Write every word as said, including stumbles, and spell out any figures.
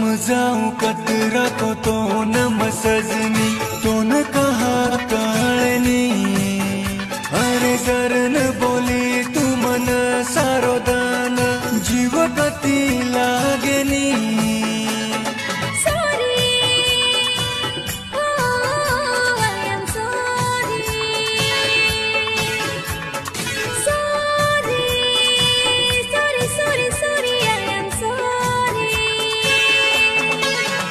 जाऊं कतरा को तो न सजनी तो न कहा कहानी। अरे जरन बोली तू मन सारो दान जीव कती लाग